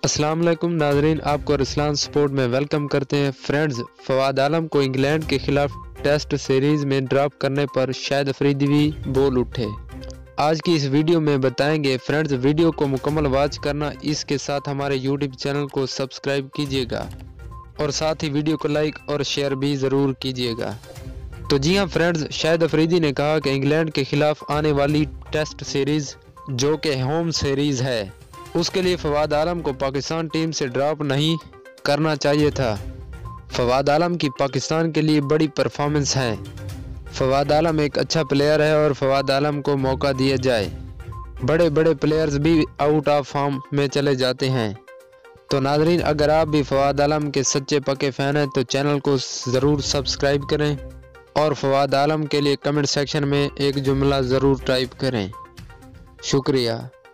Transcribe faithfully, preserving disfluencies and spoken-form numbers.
अस्सलाम वालेकुम नाजरीन, आपको अरसलान स्पोर्ट में वेलकम करते हैं। फ्रेंड्स, फवाद आलम को इंग्लैंड के खिलाफ टेस्ट सीरीज़ में ड्रॉप करने पर शाहिद अफरीदी भी बोल उठे। आज की इस वीडियो में बताएंगे। फ्रेंड्स, वीडियो को मुकम्मल वॉच करना, इसके साथ हमारे यूट्यूब चैनल को सब्सक्राइब कीजिएगा और साथ ही वीडियो को लाइक और शेयर भी ज़रूर कीजिएगा। तो जी हाँ फ्रेंड्स, शाहिद अफरीदी ने कहा कि इंग्लैंड के खिलाफ आने वाली टेस्ट सीरीज़ जो कि होम सीरीज़ है, उसके लिए फवाद आलम को पाकिस्तान टीम से ड्रॉप नहीं करना चाहिए था। फवाद आलम की पाकिस्तान के लिए बड़ी परफॉर्मेंस है। फवाद आलम एक अच्छा प्लेयर है और फवाद आलम को मौका दिया जाए। बड़े बड़े प्लेयर्स भी आउट ऑफ फॉर्म में चले जाते हैं। तो नाजरीन, अगर आप भी फवाद आलम के सच्चे पक्के फ़ैन हैं तो चैनल को ज़रूर सब्सक्राइब करें और फवाद आलम के लिए कमेंट सेक्शन में एक जुमला ज़रूर टाइप करें। शुक्रिया।